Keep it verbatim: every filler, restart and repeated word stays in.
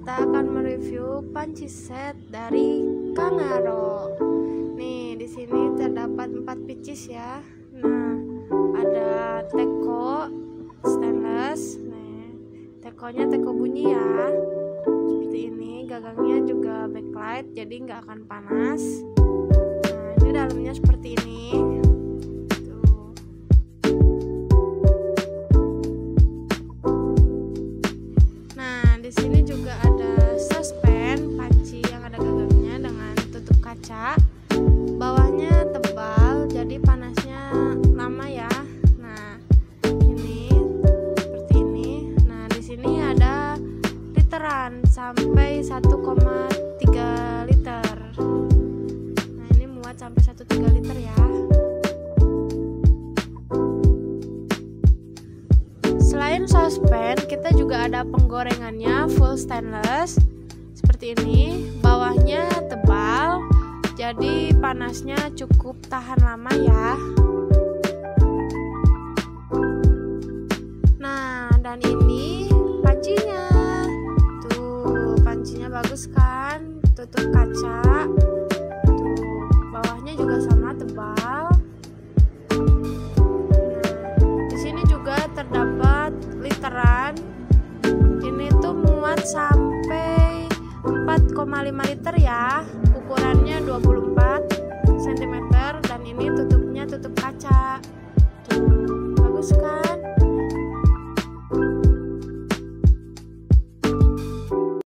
kita akan mereview panci set dari Kangaro. Nih, di sini terdapat empat pieces ya. Nah, ada teko stainless. Nih, tekonya teko bunyi ya. Seperti ini, gagangnya juga backlight, jadi nggak akan panas. Nah, ini dalamnya seperti ini. Di sini juga ada suspen panci yang ada gagangnya dengan tutup kaca. Bawahnya tebal, jadi panasnya lama ya. Nah, ini seperti ini. Nah, di sini ada literan sampai satu koma tiga liter. Nah, ini muat sampai satu koma tiga liter ya. Selain saucepan, kita juga ada penggorengannya full stainless seperti ini. Bawahnya tebal, jadi panasnya cukup tahan lama ya. Nah, dan ini pancinya. Tuh, pancinya bagus kan? Tutup kaca. Tuh, bawahnya juga sama tebal. Terdapat literan. Ini tuh muat sampai empat koma lima liter ya. Ukurannya dua puluh empat sentimeter.